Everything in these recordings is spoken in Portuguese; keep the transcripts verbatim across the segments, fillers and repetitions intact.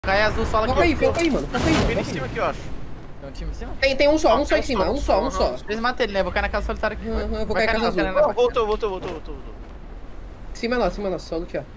Cai azul, sola aqui. Foca aí, foca aí, mano. Foca aí. Vem em cima aqui, eu acho. Tem um time em cima? Tem, tem um só, um só em cima. Um só, um só. Eles matam ele, né? Vou cair na casa solitária aqui. Uhum, eu vou Vai cair na casa na- azul. vai na- Oh, voltou, voltou, voltou, voltou, voltou. Cima é nosso, cima é nosso. Só do que, ó.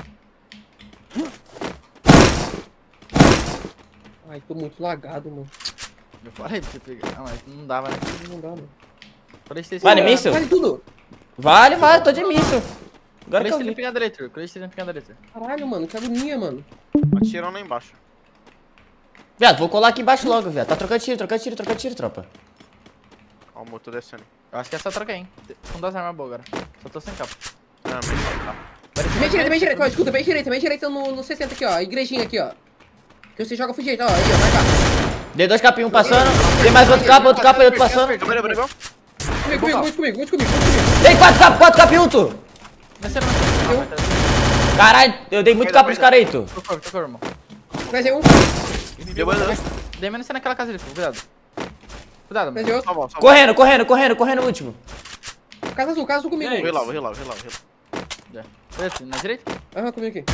Ai, tô muito lagado, mano. Eu falei pra você pegar. Ah, mas não dava, né? Não dá, mano. Falei que Vale míssil? Vale tudo. Vale, vale, tô de míssil. Agora que Falei eu que ele vi. pegar direito. Falei que ele pegar direito. Caralho, mano. Que agonia, mano. Atirando lá embaixo. Viado, vou colar aqui embaixo logo, viado. Tá trocando tiro, trocando tiro, trocando tiro, tropa. Ó, o motor descendo. Eu acho que é só trocar, hein? Com duas armas boas agora. Só tô sem capa. Ah, mas tá. Bem direita, bem direita. Ó, escuta, bem direita, bem direita no, no sessenta aqui, ó. A igrejinha aqui, ó. Que você joga pro direito, ó. Aí, ó. Vai cá. Dei dois capinhos um passando. Tem mais outro capa, outro capa e outro passando. Câmera, câmera, Comigo, comigo, muito comigo, muito comigo, muito comigo. Tem quatro capas, quatro capinhos, tu. Desceram, desceram. Caralho, eu dei muito capa pros caras aí, tu. Tocou, tocou, irmão. Mais um. Deu banho, né? Dei menos naquela casa ali, filho. Cuidado. Cuidado, Mais mano. outro. Salva, salva. Correndo, correndo, correndo, correndo o último. Casa azul, casa azul comigo. Vou relar, vou relar, vou relar, vou relar. Já. Foi assim, na direita? Aham, comigo aqui.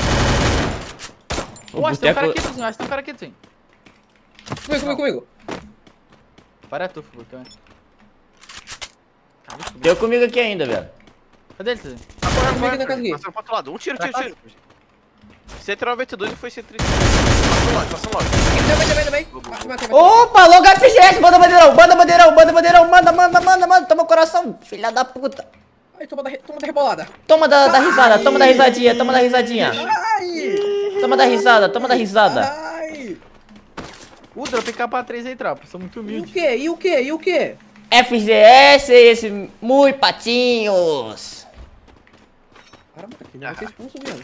O Pô, acho que tem um cara boteco... aqui, Tuzinho. Acho que tem um cara aqui, Tuzinho. Comigo, comigo, comigo. Para tu, filho. Também. Caralho, Deu comigo aqui ainda, velho. cadê ele, Tuzinho? Tá correndo, Comigo aqui na casa correndo. aqui. Passando pro outro lado. Um tiro, Pra tiro, cá? tiro. cento e noventa e dois e foi cento e trinta. Passa longe, passa longe. Também, também, também. Matei, matei, matei. Opa, logo F G S, manda bandeirão, manda bandeirão, manda bandeirão, manda, manda, manda, manda, toma o coração, filha da puta. Ai, toma da, re- toma da rebolada. Toma da, da risada, toma da risadinha, toma da risadinha. Ai! Toma da risada, toma da risada. Ai! Uh, dropei capa três aí, tropa. Sou muito E o humilde. que? E o que? E o que? F G S, esse, muito patinhos. Para, mano, aqui não vai ter expulso mesmo.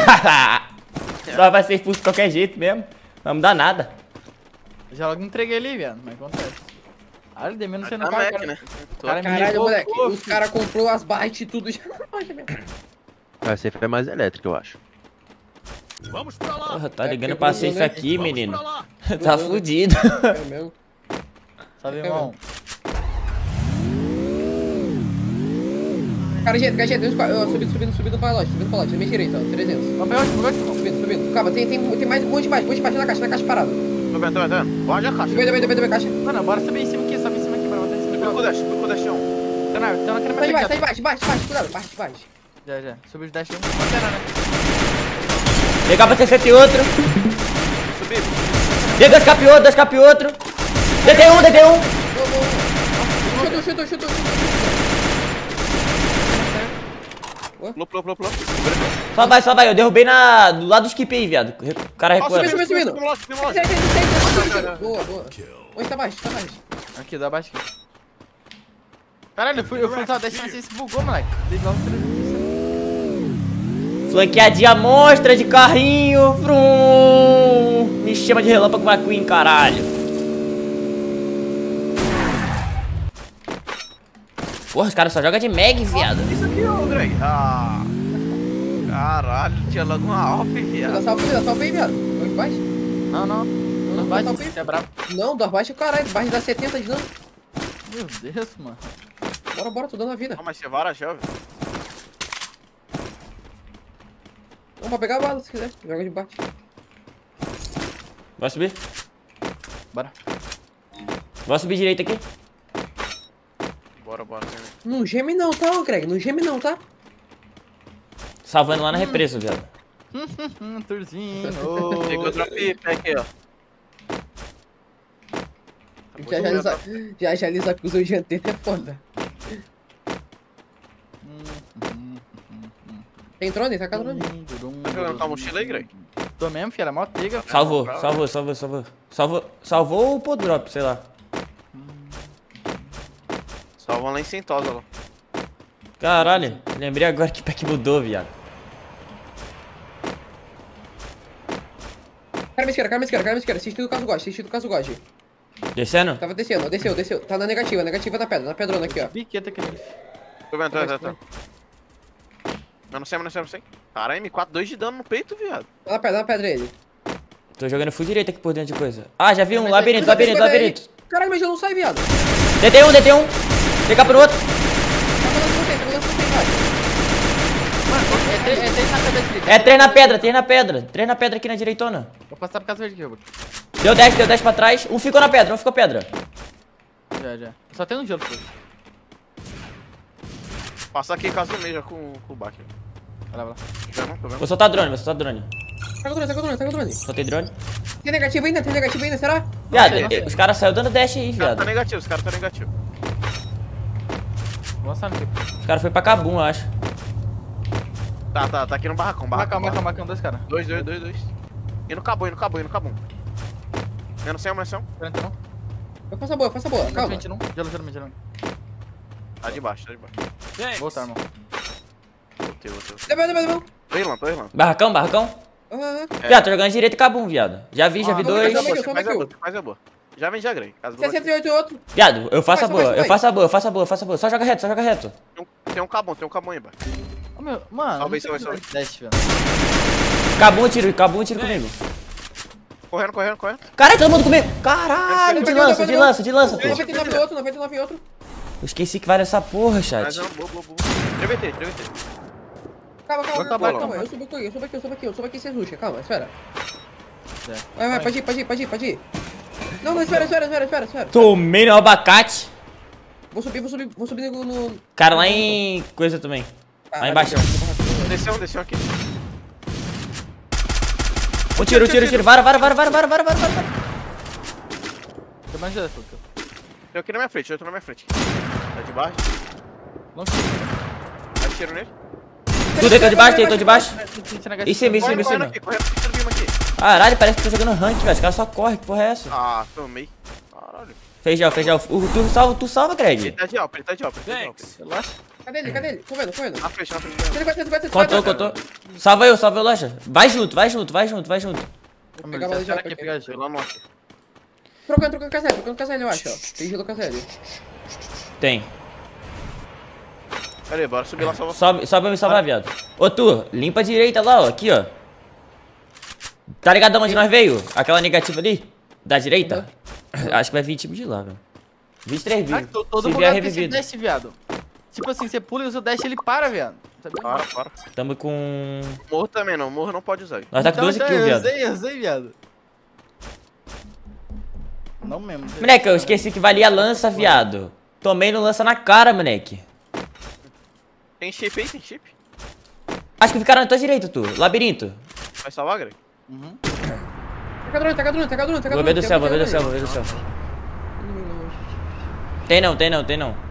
Nós vai ser expulso de qualquer jeito mesmo, não vai mudar nada. Já logo entreguei ali, viado. Mas acontece. Ah, ele deu menos sendo Tá cara. Mac, cara. né? O cara me Caralho, revoltou, moleque, os filho. caras comprou as barras e tudo já na loja mesmo. A safe é mais elétrica, eu acho. Vamos pra lá! Porra, tá É ligando porque pra eu safe vou, né? aqui, Vamos menino. pra lá. Tá fudido. É mesmo. Salve, irmão. Cara, gente, cara, gente, tem uns ó, subindo, subindo, subindo pra loja, subindo pra loja, na minha direita, ó, trezentos. Vamos pegar o último, Subindo, subindo. Calma, tem, tem, tem mais um monte de baixo, um monte de baixo na caixa, na caixa parada. Tô vendo, tô vendo, tô vendo. Guarde a caixa. Subindo, subindo, subindo, subindo, caixa. Mano, bora subir em cima aqui, sobe em cima aqui, bora botar em cima Subiu com o aqui. dash, subiu com o dash um. Tá na, tá naquele Tá de baixo, tá de mais baixo, baixo, baixo, cuidado, baixo, baixo. Já, já. Subiu de dash um. Pode ter, né? Pegar pra sessenta e outro. Subi. Dei dois cap outro, dois cap outro. D T um, D T um. Chutou, chutou, chutou, chutou. Pulou, pulou, pulou, pulou. Só vai, só vai, eu derrubei na, do lado do skip aí, viado. O cara Ó, recua. subiu, subiu, subindo. Subiu logo, subiu logo. Sai, sai, sai, sai, sai. Boa, boa. Onde tá baixo, tá baixo. Aqui, dá baixo aqui. Caralho, eu fui, eu fui usar o dash, mas esse bugou, moleque. Dei logo trezentos. Flanqueadinha monstra de carrinho. Vrum. Me chama de relâmpago McQueen, caralho. Porra, os caras só jogam de mag, viado. Isso aqui, ô, Greg. Ah. Caralho, tinha logo uma alp, Dá viado. salve aí, dá salve aí, viado. Onde baixo? Não, não. Não, Não dá bate, salve aí. você é brabo. Não, dá baixo, caralho. Baixo dá setenta de dano. Meu Deus, mano. Bora, bora, tô dando a vida. Não, mas você vara já, velho. Vamos pra pegar a bala se quiser. Joga de baixo. Vai subir? Bora. Vai subir direito aqui. Bora, bora. né? Não geme não, tá, ô Greg? Não geme não, tá? Salvando lá na represa, viado. Hum, turzinho. Pegou outra pipa aqui, ó. Já agilizar, já agilizar com os dianteiros é foda. Tem drone? Tá com a drone. Tá pegando tua mochila aí, Greg? Tô mesmo, filha. Mó teiga. Salvou, salvou, salvou, salvou. Salvou, salvou o podrop, sei lá. Salva lá em Sentosa, lá. Caralho, lembrei agora que pack mudou, viado. Cara, me esquerda, cara, me esquerda, cara, me esquerda. Assistindo o caso God, assistindo o caso God. Descendo? Tava descendo, ó, desceu, desceu. Tá na negativa, negativa na pedra, na pedrona aqui, ó. Biqueta aqui. Tô vendo, tô vendo, tô vendo. Não, não sei, não sei, não sei. Cara, M quatro, dois de dano no peito, viado. Tá na pedra, na pedra ele. Tô jogando full direito aqui por dentro de coisa. Ah, já vi um, labirinto, labirinto, labirinto. Caralho, mas já não sai, viado. D T um, D T um. Pegar pro outro. Tá falando com você, tá falando com você, vai. Mano, é três, é três na cadeira direita. É três na pedra, três na pedra. Três na pedra aqui na direitona. Vou passar por casa verde aqui, Robert. Deu dez, deu dez pra trás. Um ficou na pedra, um ficou pedra. Já, já. Só tem um gelo, pô. Passar aqui em casa do meio já com, com o baque. Vai lá, vai lá. Já não, tô vendo. Vou soltar drone, vou soltar drone. Tá com drone, tá com drone, tá com drone. Soltei drone. Tem negativo ainda? Tem negativo ainda, será? Viado, sei, não sei. os caras saíram dando dash aí, Os caras tá viado. negativo, os caras tá negativo. Vou lançar no aqui. Os caras foi pra Cabum, eu acho. Tá, tá, tá aqui no barracão, barracão. Marcão, marcão, marcão, dois caras. Dois, dois, dois, dois. E no cabum, e no cabum, e no cabum. Menos sem munição. quarenta e um. Eu faço a boa, faço a boa, calma. vinte e um. Gelo, gelo, gelo. Tá de baixo, tá de baixo. Thanks. Voltar, irmão. Voltei, voltei. Levou, levou, levou. Tô Irlanda, tô Irlanda. Barracão, barracão. Aham. Viado, tô jogando direito Cabum, viado. Já vi, já vi Ah, dois. calma aí, Faz a boa, faz a boa. Já vem, já grei. Casa do sessenta e oito e outro. Viado, eu faço a Vai, vai, boa, vai. eu faço a boa, eu faço a boa, eu faço a boa, eu faço a boa. Só joga reto, só joga reto. Tem um, tem um cabum, tem um cabum aí, embaixo. Ô, meu, mano. Salve, não sei salve, se Dash, velho. Cabum, tiro, cabum, tiro comigo. Correndo, correndo, correndo. Caralho, todo mundo comigo. Caralho, de lança, de lança, de lança, pô. noventa e nove e outro, noventa e nove e outro. Eu esqueci que vale essa porra, Mais chat. um, boa, boa, boa. três V T, três V T. Calma, calma, Vai calma, acabar, calma. calma. Eu subo aqui, eu subo aqui, eu subo aqui, eu subo aqui sem ruxa. Calma, espera. É. Vai, vai, pode ir, pode ir, pode ir, pode ir. Não, não, espera, espera, espera, espera, espera. Tomei no abacate. Vou subir, vou subir, vou subir no... no... Cara, lá em coisa também. Lá embaixo. Desceu, desceu aqui. Um tiro, um tiro, um tiro. Vara, vara, vara, vara, vara, vara, vara, vara. Tem mais gelo, Fulca. Tem aqui na minha frente, eu tô na minha frente. Tá de baixo. Não tiro. Dá tiro nele. Tu deitou de baixo, deitou de baixo. Em Em cima, em cima, Correndo, em correndo cima. aqui, correndo aqui, subindo aqui. Caralho, parece que tô jogando rank, velho. Os caras só correm, que porra é essa? Ah, tomei. Caralho. Fez gel, fez gel. O- Tu salva, tu salva, Ele Greg. tá de alpa, ele tá de alpa, ele tá de alpa. Thanks. Relaxa. Cadê ele, cadê ele? Tô vendo, tô vendo. Na frente, na frente. cento e cinquenta, cento e cinquenta, Contou, cento e cinquenta. contou. Salva eu, salva eu, loja. Vai junto, vai junto, vai junto, vai junto. Vou pegar a bala de Espera álcool aqui, aqui. pegar Sei gelo. lá no aqui. Trocando, trocando Caselli, trocando Caselli, eu acho, ó. Tem gelo Caselli. Tem. Pera aí, bora subir lá salvar. Sobe, sobe pra me salvar, viado. Ô, tu, limpa a direita lá, ó. Aqui, ó. Tá ligado de onde nós veio? Aquela negativa ali? Da direita? Acho que vai vir tipo de lá, velho. vinte e três Ah, vivos. to- todo Se mundo vier tem esse revivido. dash, viado. Tipo assim, você pula e usa o dash, ele para, viado. Sabia? Para, para. Tamo com... Morro também não, morro não pode usar. Nós tá com Então, doze então, kills, eu viado. usei, eu usei, viado. Não mesmo. Moleque, eu esqueci que valia lança, viado. Tomei no lança na cara, moleque. Tem chip aí, tem chip? Acho que ficaram na tua direita, tu. Labirinto. Vai salvar, Greg? Uhum. Taca drone, taca drone, taca drone, taca Vou drone. ver do céu, vou ver do céu, vou ver do céu. Tem não, tem não, tem não.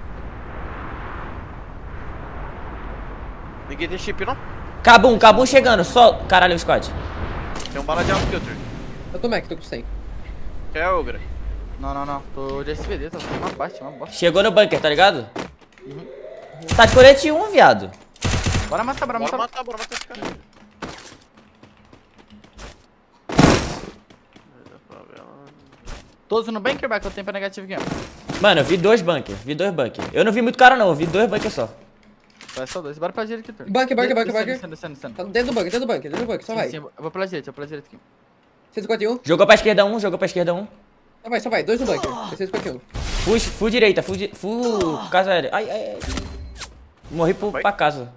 Ninguém tem chip não? Cabum, Cabum chegando. Só... Caralho, o squad. Tem um bala de alto filter. Eu tô Mac, tô com cem. Quer o Greg? Não, não, não. Tô de S V D, tá uma parte, uma bosta. Chegou no bunker, tá ligado? Tá de colete um, viado. Bora matar, bora Bora matar. matar, bora matar esse cara. Todos no bunker, back, eu tenho pra negativo aqui, ó. Mano, eu vi dois bunker, vi dois bunker. Eu não vi muito cara não, eu vi dois bunker só. Vai só dois. Bora pra direita aqui, Tur. Bunker, bunker, bunker, Descendo, bunker. descendo, descendo, descendo. Tá dentro do bunker, dentro do bunker, dentro do bunker, só Sim, vai. sim, eu vou pela direita, eu vou pela direita aqui. cento e cinquenta e um, Jogou pra esquerda um, jogou pra esquerda um. só vai, só vai, dois no bunker. cento e cinquenta e um. Full, full direita, full, di full casa aérea. Ai, ai, ai. Morri pro, Vai. pra casa.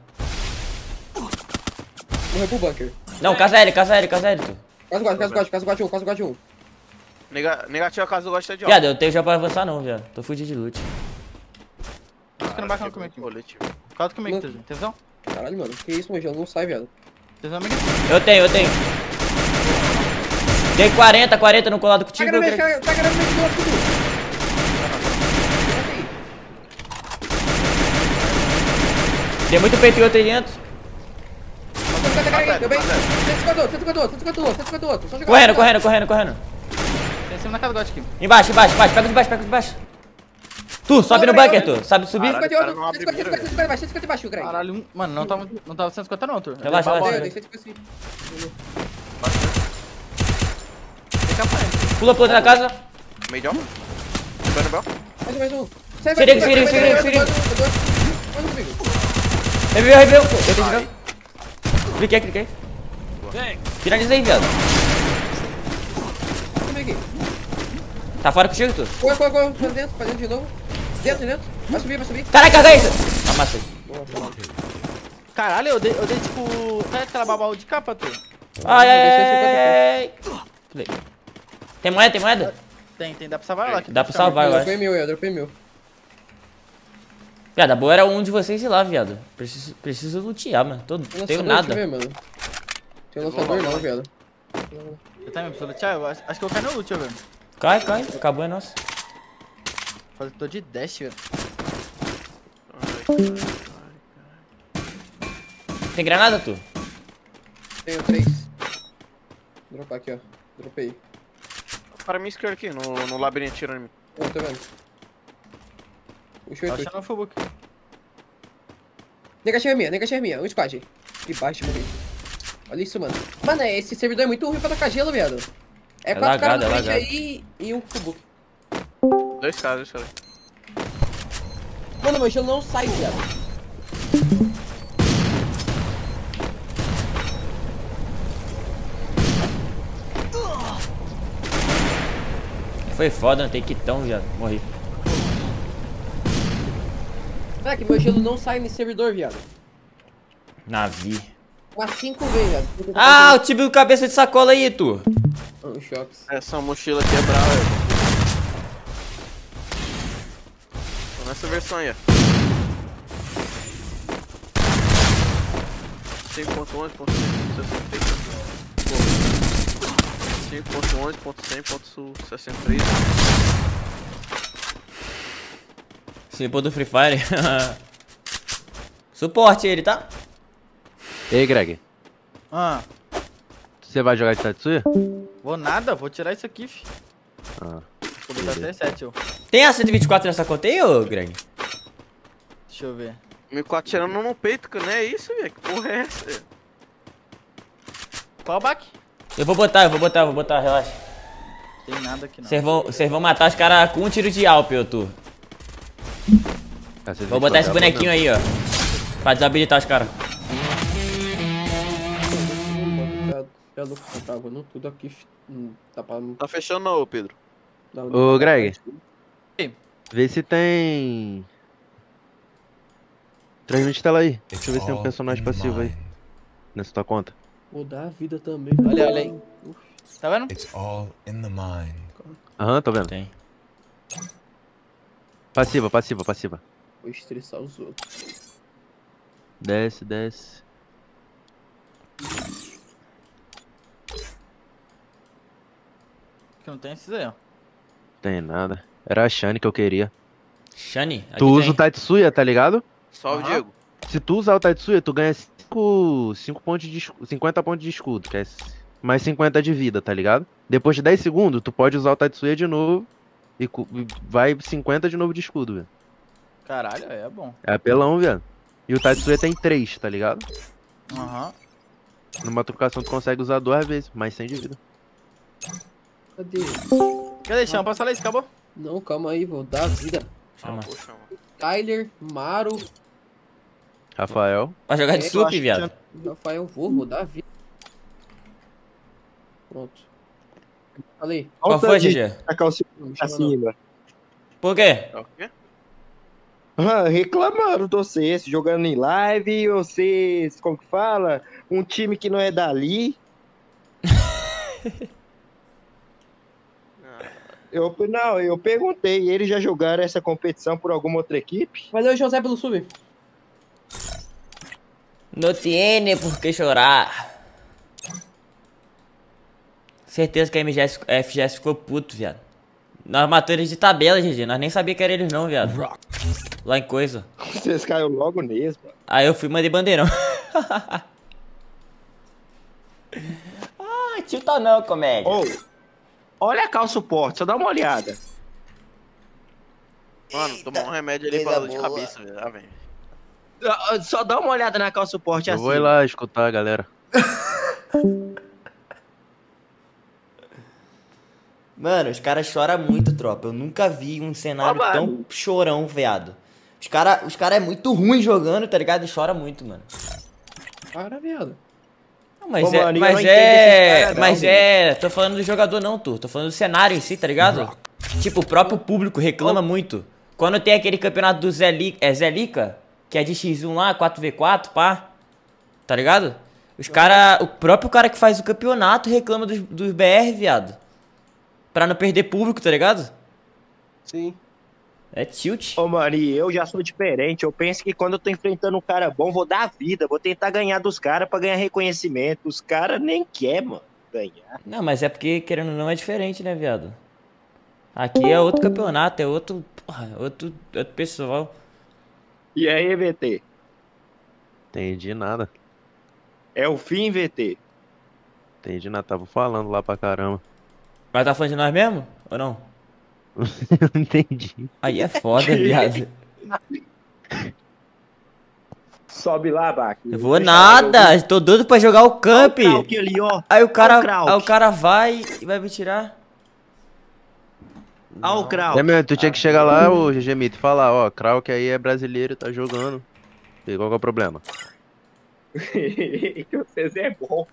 Morreu pro bunker. Não, casa aérea, casa aérea, casa aérea, tu. Quase quase, quase quase, quase quase um, quase quase um. Nega negativo a casa do gosta de alto. Viado, eu tenho já pra avançar não, viado. Tô fudido de loot. Fica no bacana comigo aqui. Colete. Calma comigo, Tur. Tesão? Caralho, mano, que isso, mano, não sai, viado. Tesão amigo. Eu tenho, eu tenho. Dei quarenta, quarenta no colado Tá contigo. grande, eu queria- tá grande, tá grande, Dei muito peito e outro aí dentro. Deu bem. cento e cinquenta outro, cento e cinquenta outro, cento e cinquenta outro, cento e cinquenta outro. Só jogar. Correndo, correndo, correndo, correndo. Tem em cima na casa do God aqui. Embaixo, embaixo, embaixo. Pega os de baixo, pega os de baixo. Tu, sobe no bunker, tu. Sabe subir? Caralho. cento e cinquenta e cara não outro, abre cento e cinquenta, mira, cento e cinquenta baixo, cento e cinquenta baixo, Greg. Caralho, um- mano, não tava, não tava cento e cinquenta não, Tur. Relaxa, Dei relaxa. pra Deu, bola. deu, cento e cinquenta. Tem capa aí. Pula pro outro na casa. Meio de alto. Subindo bel. Mais um, mais um. Sai, Xerife, vai, xerife, vai, xerife, vai, xerife. vai, vai, vai, vai, vai, comigo. Reviveu, reviveu. Eu tenho de Cliquei, cliquei. Thanks. Finalizei, viado. Comigo aqui. Tá fora contigo, tu? Corre, corre, corre, pra dentro, pra dentro de novo. Dentro, dentro. Vai subir, vai subir. Caralho, carga isso. Amassei. Caralho, eu dei, eu dei tipo... Cadê aquela babau de capa, tu? Ai, ai, ai, ai. Tem moeda, tem moeda? Tem, tem, dá pra salvar lá. Dá pra salvar, eu Eu acho. dropei mil, eu dropei mil. Viado, a boa era um de vocês ir lá, viado. Preciso, preciso lutear, mano. Tô, não tenho Lançador, nada. deixa eu ver, mano. Tem lançador não, viado. Eu também preciso lutear, eu acho, acho que eu caio no loot, velho. Cai, cai. Acabou, é nosso. Eu tô de dash, velho. Tem granada, tu? Tenho três. Vou dropar aqui, ó. Dropei. Para mim, esquerda aqui, no, no labirinto, tirando em mim. Ó, tá vendo? Puxa Tô oito. achando o full book. Negativa é minha, negativa é minha. Um squad. De baixo, morri. Olha isso, mano. Mano, esse servidor é muito ruim pra tocar gelo, viado. É, É quatro caras lagado, na é frente lagado. aí e um full book. Dois caras, dois caras. Mano, meu gelo não sai, viado. Foi foda, não tem quitão, viado. Morri. Moleque, meu gelo não sai nesse servidor, viado. Navi. Umas cinco vezes, viado. Vou tentar Ah, o fazer- time do cabeça de sacola aí, tu. Ah, os choques. Essa mochila quebrar, velho. Tô nessa versão aí, ó. cinco ponto onze ponto sessenta e três cinco ponto onze ponto cem ponto sessenta e três. Flipou do Free Fire. Suporte ele, tá? Ei, Greg. Ah, Você vai jogar de Tatsuya? vou nada, vou tirar isso aqui, fi. Ah. Vou botar até sete, eu. Tem a cento e vinte e quatro nessa conta aí, ô Greg? Deixa eu ver. mil e quatrocentos tirando no peito, que não é isso, velho. Que porra é essa? velho? Qual o back? Eu vou botar, eu vou botar, eu vou botar, relaxa. Tem nada aqui não. Vocês vão, vocês vão matar os caras com um tiro de Alp, eu tô. Ah, Vou botar esse bonequinho aí, ó. Pra desabilitar os caras. Já, já louco, tá gravando tudo aqui. fi- hum, Tá pra... Tá fechando não, Pedro. dar- Ô, Greg. Sim. Vê se tem... Transmite tela aí. Deixa eu ver se tem um personagem passivo aí. Nessa tua conta. Mudar a vida também. Olha, olha aí. Tá vendo? It's all in the mind. Aham, tô vendo. Tem. Passiva, passiva, passiva. Vou estressar os outros. Desce, desce. Que não tem esses aí, ó. Tem nada. Era a Shane que eu queria. Shani, aqui Tu usa tem. o Tatsuya, tá ligado? Salve, Aham. Diego. Se tu usar o Tatsuya, tu ganha cinco pontos de escudo, cinquenta pontos de escudo, que é mais cinquenta de vida, tá ligado? Depois de dez segundos, tu pode usar o Tatsuya de novo e cu- e vai cinquenta de novo de escudo, velho. Caralho, é bom. É apelão, velho. E o Tatsuya tem três, tá ligado? Aham. Numa trocação tu consegue usar duas vezes, mais cem de vida. Cadê? Cadê, Chama? Posso falar isso? Acabou? Não, calma aí, vou dar a vida. Chama. Ah, poxa, mano. Tyler, Maru, Rafael. Pra jogar de É, eu sup, acho que viado. Rafael, vou, vou dar a vida. Pronto. Falei. Qual foi, G G? Tacar o seu Não me pra chama não. cima. Por quê? É o quê? Ah, reclamando de vocês, jogando em live, vocês, como que fala? Um time que não é dali. Eu, não, eu perguntei, eles já jogaram essa competição por alguma outra equipe? Valeu, José, pelo sub. Não tiene por que chorar. Certeza que a M G S, a F G S ficou puto, viado. Nós matamos eles de tabela, G G. Nós nem sabia que era eles não, viado. Lá em coisa. Vocês caíram logo neles, mano. Aí eu fui e mandei bandeirão. Ah, tilta não, comédia. Ô, olha a calça suporte, só dá uma olhada. Mano, tomar um remédio ali pra dor de cabeça, velho. Ah, velho. Ah, ah, Só dá uma olhada na calça suporte Eu assim. vou ir lá escutar a galera. Mano, os caras choram muito, tropa. Eu nunca vi um cenário Ó, tão mano. chorão, viado. Os caras os cara é muito ruim jogando, tá ligado? E chora muito, mano. Para, viado. Não, mas Ô, é, mano, eu mas não entendo é, esses caras, não, mas velho. é, tô falando do jogador não, tu. Tô falando do cenário em si, tá ligado? Tipo, o próprio público reclama muito. Quando tem aquele campeonato do Zé, Li, é Zé Lica, que é de X um lá, quatro contra quatro, pá. tá ligado? Os cara, o próprio cara que faz o campeonato reclama dos, dos B R, viado. Pra não perder público, tá ligado? Sim. É tilt. Ô, mano, e eu já sou diferente. Eu penso que quando eu tô enfrentando um cara bom, vou dar a vida. Vou tentar ganhar dos caras pra ganhar reconhecimento. Os caras nem querem, mano, ganhar. Não, mas é porque, querendo ou não, é diferente, né, viado? Aqui é outro campeonato, é outro... Porra, outro, outro pessoal. E aí, V T? Entendi nada. É o fim, V T? Entendi nada. Tava falando lá pra caramba. Mas tá falando de nós mesmo? Ou não? Não entendi. Aí é foda, viado. Sobe lá, Bac. Eu vou nada, tô doido pra jogar o camp. Olha o Krauk ali, ó. Aí o cara, Olha o Krauk. aí o cara vai e vai me tirar. Olha o Krauk. É mesmo, tu tinha que chegar lá, ô G G Mito, e falar, ó, Krauk aí é brasileiro e tá jogando. E qual que é o problema? Vocês é bom.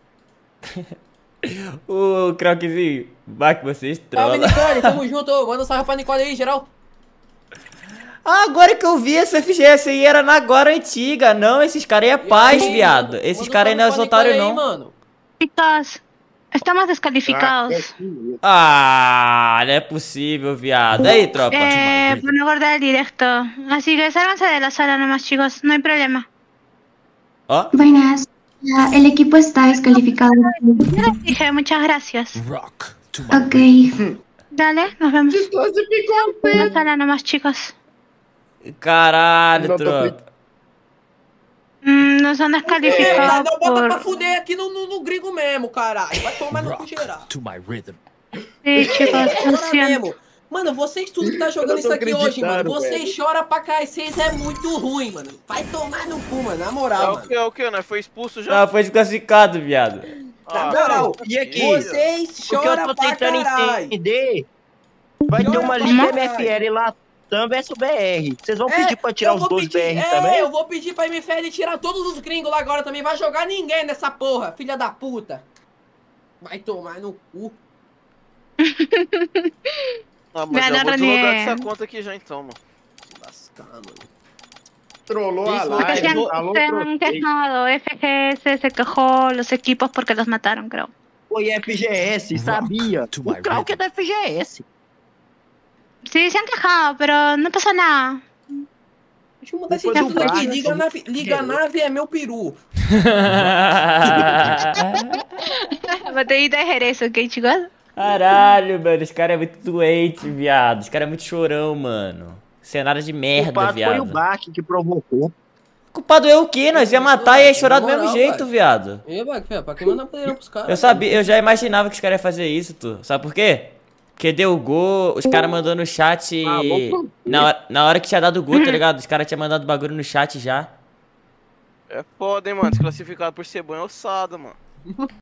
Ô, Kraukzinho, vai que vocês Salve, trollam. Nicole, tamo junto. Manda um salve pra Nicole aí, geral. Ah, agora que eu vi essa F G S aí era na agora antiga. Não, esses caras aí é paz, viado. Esses Manda um caras aí não é salve pra otário, Nicole aí, não. mano. Chicos, estamos descalificados. Ah, não é possível, viado. Aí, tropa. Eh, por no cortar el directo. Así que sálganse de la sala nomás, chicos. No hay problema. Ó. Buenas. Ah, el equipo está descalificado. Ya les dije, muchas gracias. Rock to my Ok. Dale, nos vemos. En la sala nomás, chicos. Caralho, Não tô tropa. Mm, nos han É, descalificado não bota pra por... fuder aqui no, no, no gringo mesmo, caralho. Vai tomar no cu geral. to my rhythm. Sí, chicos, lo Chora siento. mesmo. Mano, vocês tudo que tá Eu jogando não tô isso aqui hoje, mano. acreditando, Vocês choram pra cá, vocês é muito ruim, mano. Vai tomar no cu, mano. Na É moral, o mano. que, é o que, né? Foi expulso já? Não, foi desclassificado, viado. Na Ah, moral, E aqui? vocês O que eu choram tô pra tentando caralho. entender, vai ter Chora uma pra liga caralho. M F L lá, Tam versus B R. Vocês vão É, pedir pra tirar eu os vou dois pedir- B R é, também? eu vou pedir pra M F L tirar todos os gringos lá agora também. Vai jogar ninguém nessa porra, filha da puta. Vai tomar no cu. Ah, mas eu Ganhar, vou deslogar né? dessa conta aqui já então, mano. Lascar, mano. Trollou a Isso, Porque se live, han, alô, se han trocei. quejado, F G S se quejó los equipos porque los mataron, creo. Foi F G S, sabia? to O my Krauk é da F G S. Sí, se han quejado, pero no pasa nada. Deixa eu mudar esse Depois título eu aqui. baixo, Liga, eu nave, liga nave é meu peru. Botellita de Jerez, ok, chicos? Caralho, mano. Esse cara é muito doente, viado. Esse cara é muito chorão, mano. Cenário de O merda, culpado foi o viado. Bac que provocou. Culpado é o quê? Nós ia matar e ia chorar do Na mesmo moral, jeito, vai. viado. E vai, pra quem mandar poderão pros caras? Eu sabia, eu já imaginava que os caras iam fazer isso, tu. Sabe por quê? Porque deu o gol, os caras mandou no chat. Ah, vou- Na hora, na hora que tinha dado o gol, tá ligado? Os caras tinham mandado bagulho no chat já. É foda, hein, mano. Desclassificado por ser bom é ossada, mano.